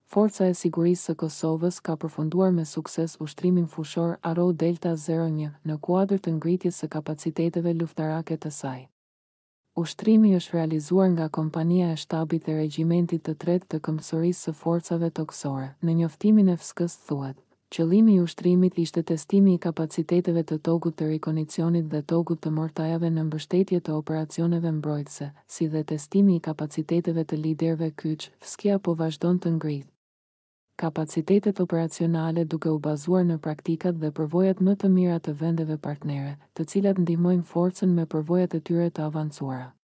Forca e Sigurisë së Kosovës ka përfunduar me sukses ushtrimin fushor Aro Delta 01 në kuadër të ngritjes së kapaciteteve luftarake të saj. Ushtrimi është realizuar nga kompania e shtabit e regjimentit të tretë të Këmbësorisë së forcave toksore. Në njoftimin e FSK-s thuhet: qëllimi i ushtrimit ishte testimi i kapaciteteve të togut të rikondicioni dhe togut të mortajave në mbështetje të operacioneve mbrojtëse, si dhe testimi i kapaciteteve të liderëve kyç. FSK-ja po vazhdon të ngrihet kapacitetet operacionale duke u bazuar në praktikat dhe përvojat më të mira të vendeve partnere, të cilat ndihmojnë forcën me përvojat e tyre të avancuara.